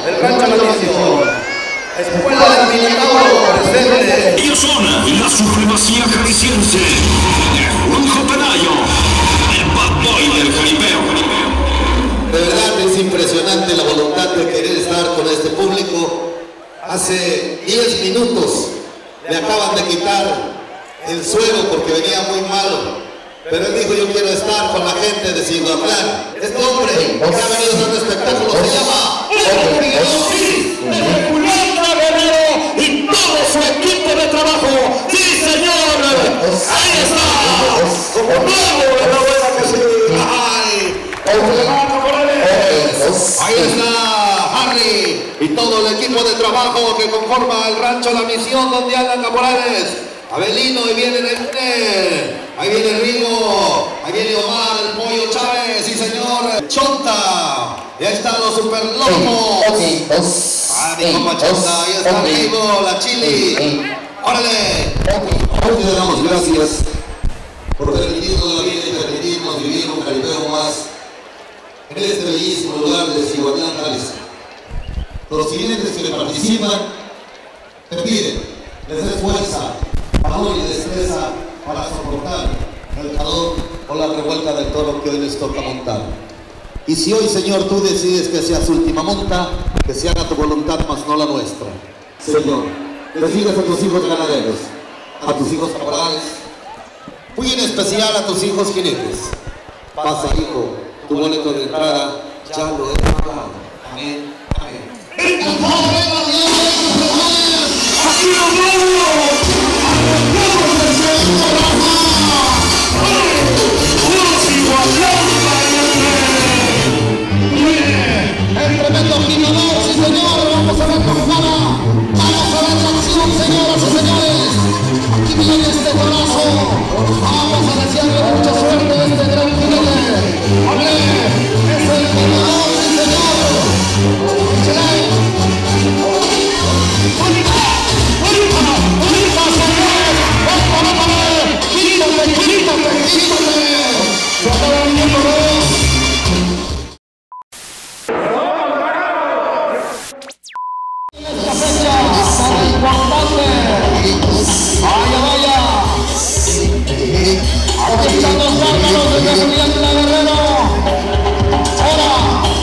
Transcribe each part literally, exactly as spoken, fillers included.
del Rancho La Misión. Escuela del Minotauro presente. Ellos son la supremacía jalisciense, Juanjo Penayo, el bad boy del jaripeo. De verdad es impresionante la voluntad de querer estar con este público. Hace diez minutos le acaban de quitar el suero porque venía muy malo. Pero él dijo, yo quiero estar con la gente de Cihuatlán. Este hombre que ha venido a dar un espectáculo se llama Miguel Culata Guerrero y todo su equipo de trabajo. ¡Sí, señor! ¡Ahí está! ¡Como nuevo! ¡Enhorabuena que sí! ¡Ay! Ahí está Harry y todo el equipo de trabajo que conforma el Rancho La Misión, donde andan caporales. Abelino, ahí viene Nene, ahí viene Rigo, ahí viene Omar, el Pollo Chávez, sí señor, Chonta, y ahí están los super locos. Ah, mi compa Chonta, ahí está Rigo, la Chili. ¡Órale! Hoy le damos gracias por permitirnos la vida y permitirnos vivir un jaripeo más en este bellísimo lugar de Cihuatlán, Jalisco. Los clientes que le participan te piden, les des fuerza, valor y destreza para soportar el calor o la revuelta del toro que hoy les toca montar. Y si hoy, Señor, tú decides que sea su última monta, que se haga tu voluntad, mas no la nuestra. Señor, bendigas a tus hijos ganaderos, a tus hijos caporales, muy en especial a tus hijos jinetes. Pasa, hijo, tu boleto de entrada ya lo he pagado. Amén, amén. ¡Aquí nos vemos! El tremendo girador, sí señor, vamos a ver cómo para, vamos a ver la acción, señoras y señores. Aquí viene este golazo, vamos a desearle mucha suerte a este gran jinete. ¡Olé! Es el girador, sí señor. ¡Chile! ¡Bonita! ¡Bonita! ¡Bonita, señor! ¡Vámonos, vámonos! ¡Quítate, quítate, quítate! ¡Se acaba el tiempo, ¿no? Vaya, vaya. Aquí están los bárbaros de Julián Guerrero. Ahora.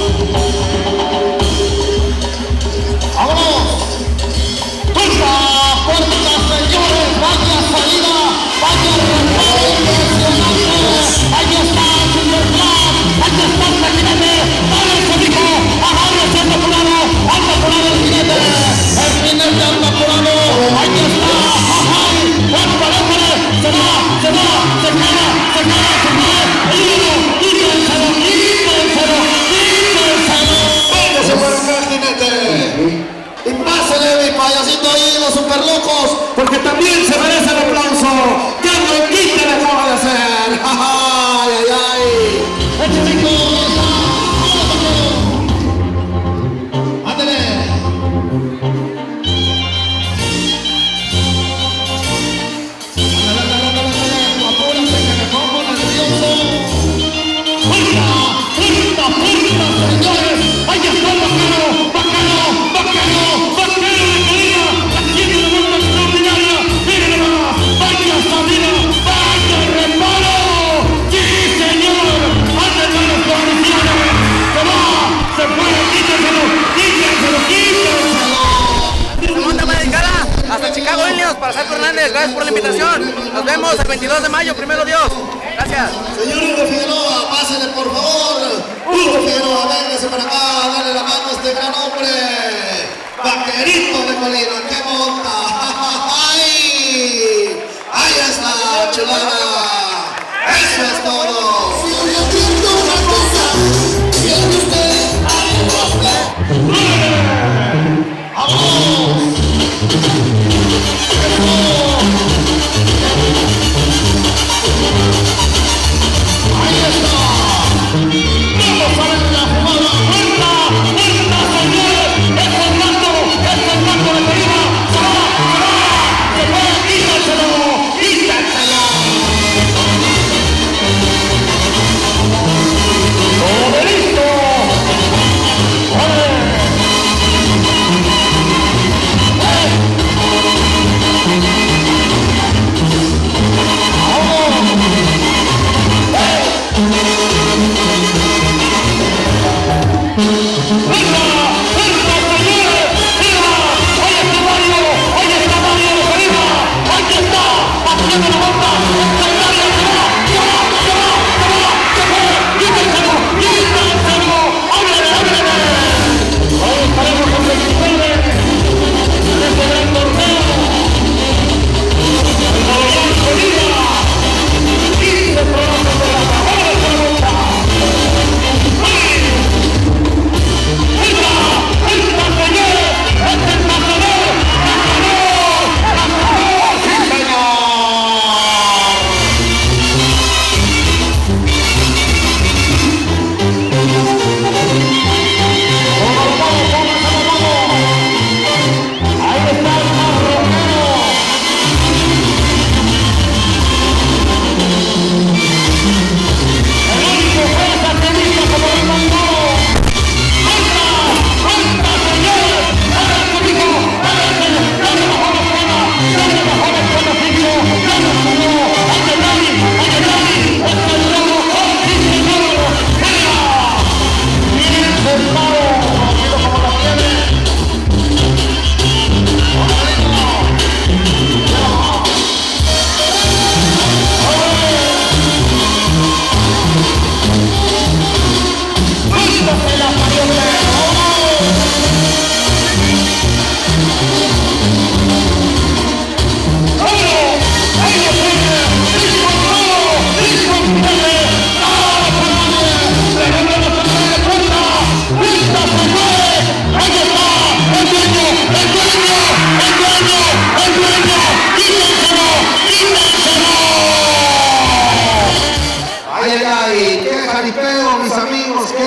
Vámonos. Puerta, puerta, señores. Vaya salida. Vaya remate impresionante. Ahí está Superplan. Ahí está el jinete. Dale el código. Agárrese anda apurado. Anda apurado el jinete. El jinete anda apurado. Ahí está. Se va, se va, se cae, se cae, se cae, el hilo, quítenselo, quítenselo, quítenselo. Véngase por acá, jinete. Y pásale, mi payasito ahí, los super locos, porque también se merece el aplauso. ¡Que no quite le acaba de hacer! ¡Ay, ay, ay! ¡Este rico! ¡Ándale! Hasta Chicago, Illinois, para Salto Hernández. Gracias por la invitación. Nos vemos el veintidós de mayo, primero Dios. Gracias. Señores de Figueroa, pásenle por favor. Hugo Figueroa, véngase para acá, dale la mano a este gran hombre. Vaquerito de Colina, qué monta. ¡Ay! Ahí está, chulada. Eso es todo. Si yo entiendo una cosa, ¿quiere usted? ¡Vamos! Ahí está. Vamos a ver la jugada. ¡Puerta! ¡Puerta, señores! ¡Es el gato! ¡Es el gato de Colina! ¡Se va! ¡Se va! ¡Se puede! ¡Quítaselo! ¡Quítaselo! ¡Todo listo! ¡Vale!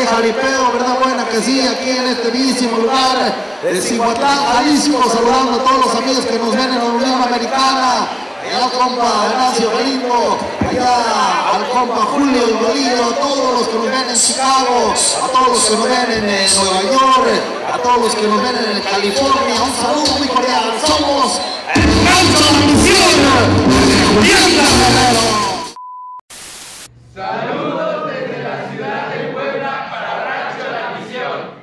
jaripeo, ¿verdad? Buena que sí, aquí en este bellísimo lugar de Cihuatlán, Jalisco, saludando a todos los amigos que nos ven en la Unión Americana. Allá al compa Horacio Benito, allá al compa Julio y Bolillo, a todos los que nos ven en Chicago, a todos los que nos ven en eh, Nueva York, a todos los que nos ven en California, un saludo muy cordial. Somos el Rancho La Misión, Julián Guerrero. Saludos desde la ciudad de Puebla para Rancho La Misión.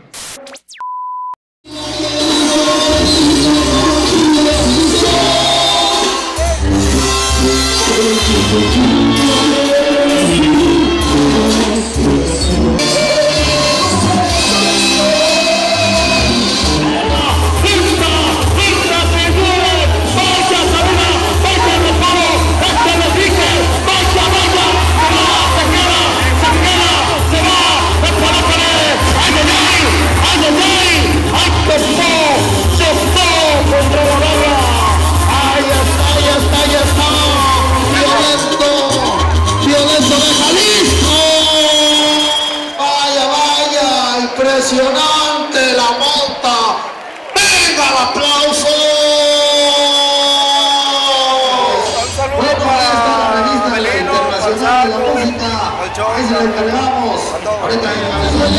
Impresionante la monta. ¡Venga el aplauso! Un saludo para Belino, internacional de la música. Ahí se la encargamos. Ahorita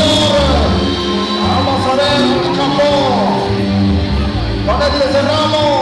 señor. Vamos a ver el campo. Con él cerramos.